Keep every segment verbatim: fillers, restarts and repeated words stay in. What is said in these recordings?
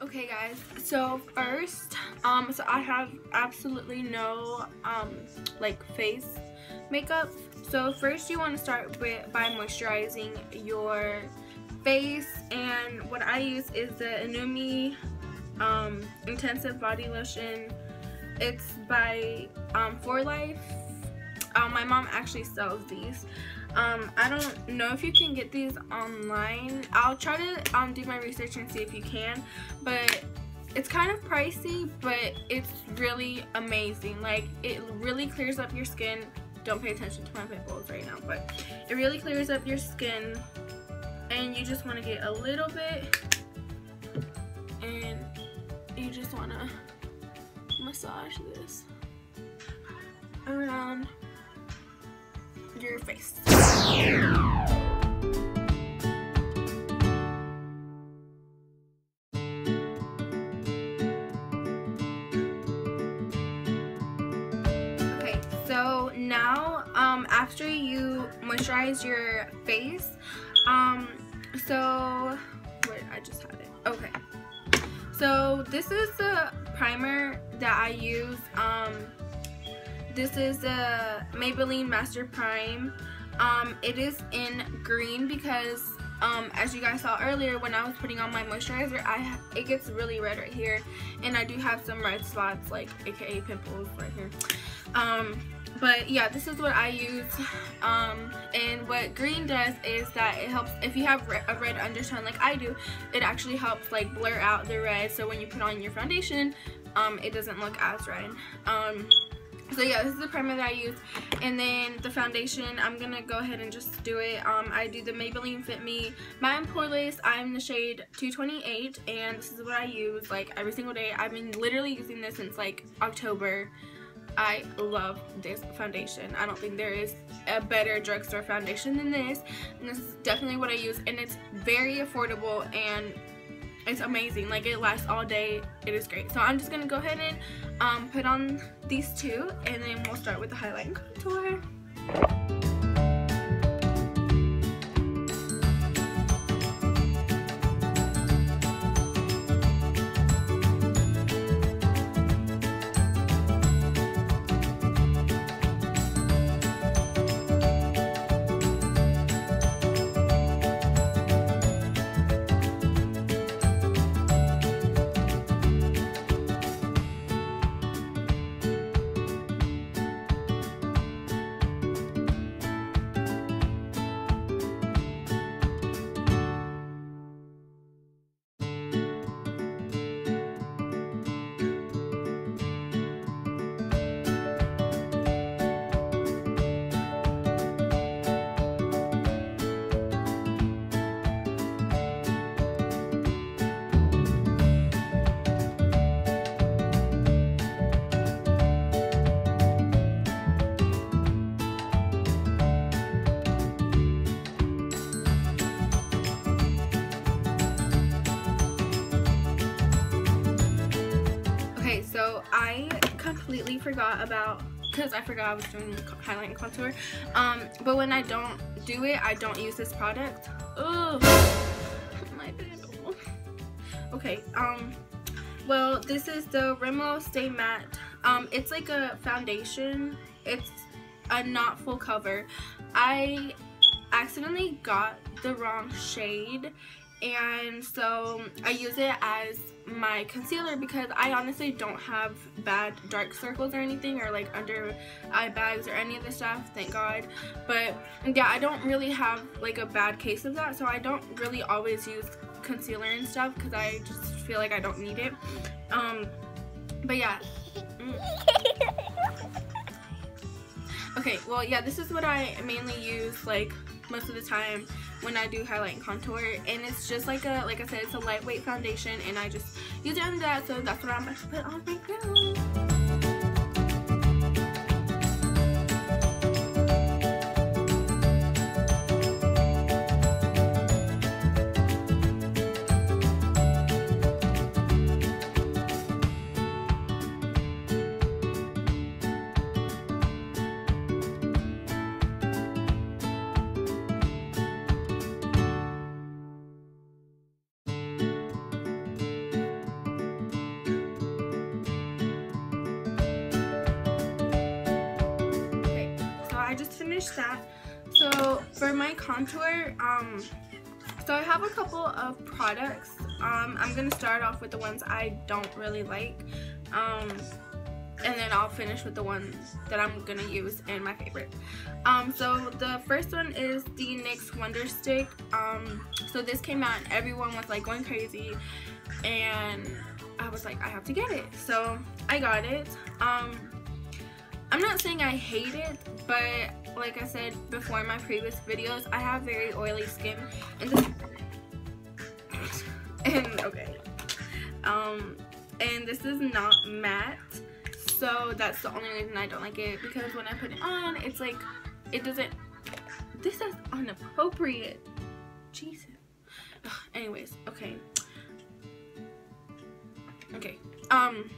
Okay guys, so first, um, so I have absolutely no, um, like face makeup. So first you want to start with, by moisturizing your face, and what I use is the Inumi, um, Intensive Body Lotion. It's by, um, For Life. Um, my mom actually sells these. Um, I don't know if you can get these online. I'll try to um, do my research and see if you can, but it's kind of pricey, but it's really amazing. Like, it really clears up your skin. Don't pay attention to my pimples right now, but it really clears up your skin, and you just want to get a little bit, and you just want to massage this around your face. Okay, so now um, after you moisturize your face, um, so wait, I just had it. Okay, so this is the primer that I use. Um, This is the Maybelline Master Prime. Um, it is in green because, um, as you guys saw earlier, when I was putting on my moisturizer, I it gets really red right here, and I do have some red spots, like aka pimples right here. Um, but yeah, this is what I use. Um, and what green does is that it helps if you have a red undertone like I do. It actually helps like blur out the red, so when you put on your foundation, um, it doesn't look as red. Um, So yeah, this is the primer that I use, and then the foundation, I'm gonna go ahead and just do it. Um, I do the Maybelline Fit Me Matte and Poreless. I'm the shade two twenty-eight, and this is what I use like every single day. I've been literally using this since like October. I love this foundation. I don't think there is a better drugstore foundation than this, and this is definitely what I use, and it's very affordable and it's amazing. Like, it lasts all day. It is great. So I'm just gonna go ahead and um, put on these two, and then we'll start with the highlight and contour. So I completely forgot about, because I forgot I was doing highlight and contour, um, but when I don't do it, I don't use this product. Ugh, my bad. Okay, um, well, this is the Rimmel Stay Matte. Um, it's like a foundation. It's a not full cover. I accidentally got the wrong shade, and so I use it as my concealer because I honestly don't have bad dark circles or anything, or like under eye bags or any of the stuff, thank God. But yeah, I don't really have like a bad case of that, so I don't really always use concealer and stuff because I just feel like I don't need it. Um, but yeah. Mm. Okay, well yeah, this is what I mainly use like most of the time when I do highlight and contour, and it's just like a, like I said, it's a lightweight foundation, and I just use it on that, so that's what I'm going to put on right now. finished that. So for my contour, um, so I have a couple of products. Um, I'm gonna start off with the ones I don't really like, um, and then I'll finish with the ones that I'm gonna use and my favorite. Um, so the first one is the N Y X Wonder Stick. Um, so this came out and everyone was like going crazy, and I was like, I have to get it. So I got it. Um, I'm not saying I hate it, but like I said before in my previous videos, I have very oily skin, and this and okay, um, and this is not matte, so that's the only reason I don't like it, because when I put it on, it's like, it doesn't, this is inappropriate, Jesus. Ugh, anyways, okay, okay, um,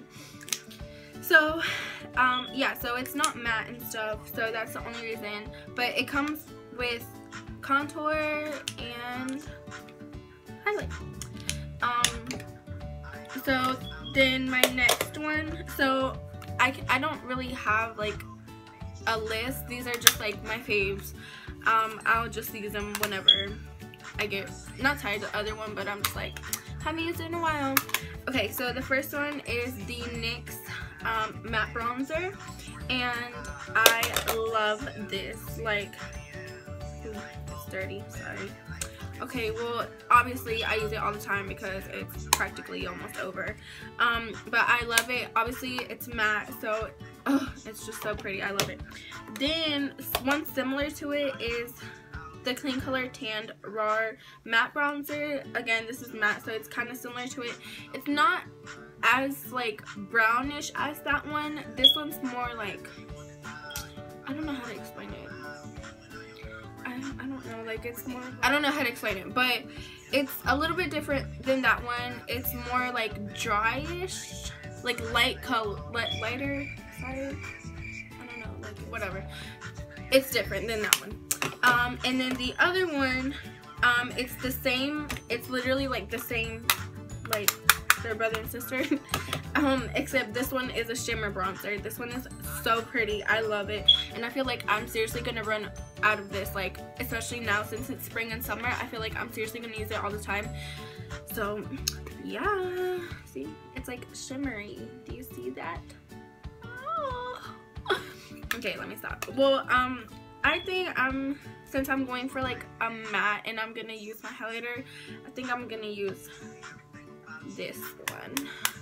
so, um, yeah, so it's not matte and stuff, so that's the only reason, but it comes with contour and highlight. Um, so then my next one, so I, I don't really have like a list. These are just like my faves. Um, I'll just use them whenever I get not tired of the other one, but I'm just like, haven't used it in a while. Okay, so the first one is the N Y X um, matte bronzer, and I love this. Like, ooh, it's dirty, sorry. Okay, well, obviously I use it all the time because it's practically almost over. Um, but I love it. Obviously, it's matte, so oh, it's just so pretty. I love it. Then one similar to it is the Clean Color Tanned Raw Matte Bronzer. Again, this is matte, so it's kind of similar to it. It's not as like brownish as that one. This one's more like, I don't know how to explain it. I, I don't know, like it's more, I don't know how to explain it, but it's a little bit different than that one. It's more like dryish, like light color, light, lighter, sorry, I don't know, like whatever. It's different than that one. Um, and then the other one, um, it's the same, it's literally like the same, like their brother and sister, um, except this one is a shimmer bronzer. This one is so pretty. I love it, and I feel like I'm seriously gonna run out of this, like especially now since it's spring and summer. I feel like I'm seriously gonna use it all the time. So yeah, see, it's like shimmery. Do you see that? Oh. Okay, let me stop. Well, um I think I'm since I'm going for like a matte and I'm gonna use my highlighter, I think I'm gonna use this one.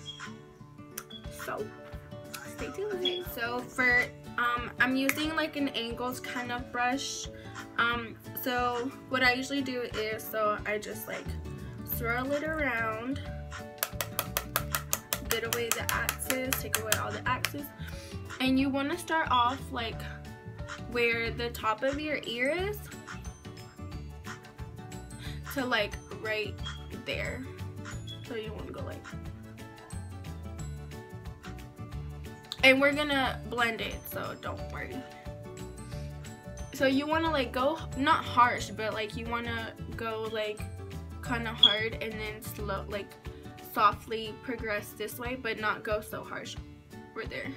So stay tuned. Okay, so for um I'm using like an angles kind of brush. Um so what I usually do is, so I just like swirl it around, get away the axis, take away all the axis, and you want to start off like where the top of your ear is to like right there. So you want to go like, and we're gonna blend it, so don't worry. So you want to like go not harsh, but like you want to go like kind of hard and then slow, like softly progress this way, but not go so harsh right there.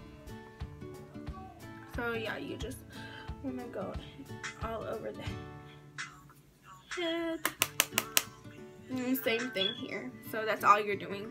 So yeah, you just want to go all over the head. And same thing here. So that's all you're doing.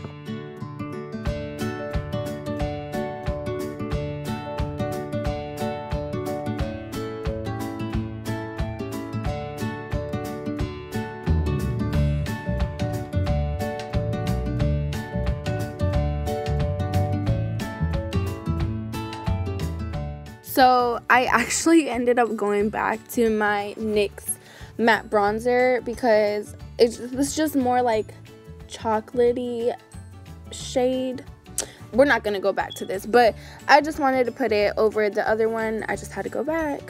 So I actually ended up going back to my N Y X matte bronzer because it was just more like chocolatey shade. We're not gonna go back to this, but I just wanted to put it over the other one. I just had to go back.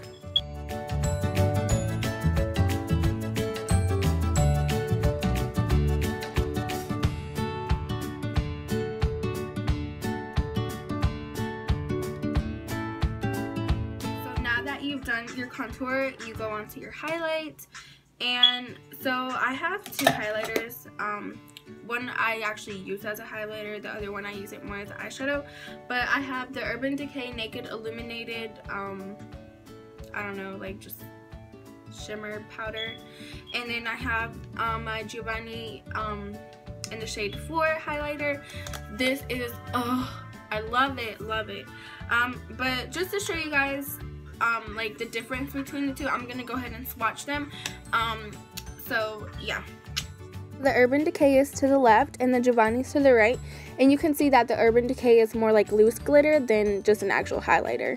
Done your contour, you go on to your highlight. And so I have two highlighters. Um, one I actually use as a highlighter, the other one I use it more as an eyeshadow. But I have the Urban Decay Naked Illuminated um, I don't know, like just shimmer powder. And then I have um, my Giovanni um, in the shade four highlighter. This is, oh, I love it, love it. Um, but just to show you guys um, like the difference between the two, I'm gonna go ahead and swatch them. Um, so yeah. The Urban Decay is to the left and the Giovanni's to the right, and you can see that the Urban Decay is more like loose glitter than just an actual highlighter.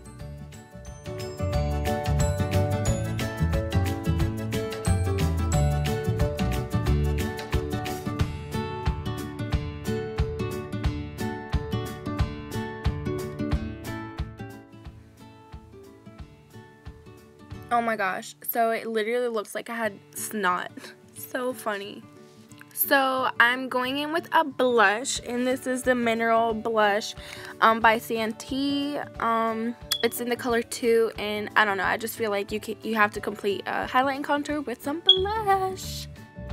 Oh my gosh, so it literally looks like I had snot. So funny. So I'm going in with a blush, and this is the Mineral Blush um, by Santee. Um, it's in the color two, and I don't know, I just feel like you can, you have to complete a highlight and contour with some blush.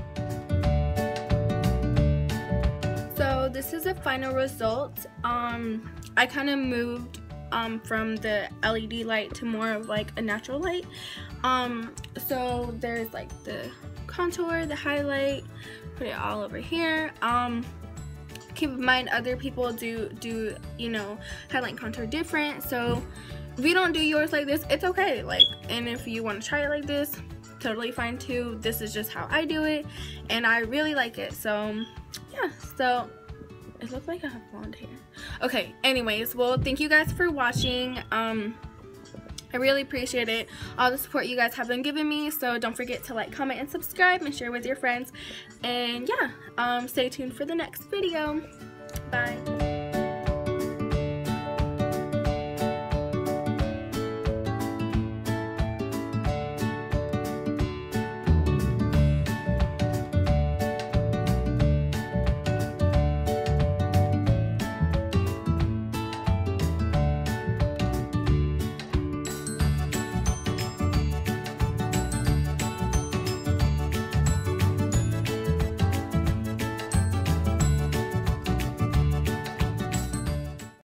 So this is the final result. Um, I kind of moved Um, from the L E D light to more of like a natural light. Um, so there's like the contour, the highlight, put it all over here. Um, keep in mind other people do, do you know, highlight and contour different. So if you don't do yours like this, it's okay. Like, and if you want to try it like this, totally fine too. This is just how I do it, and I really like it. So yeah, so it looks like I have blonde hair. Okay, anyways, well, thank you guys for watching. Um, I really appreciate it, all the support you guys have been giving me. So don't forget to like, comment, and subscribe, and share with your friends. And yeah, um, stay tuned for the next video. Bye.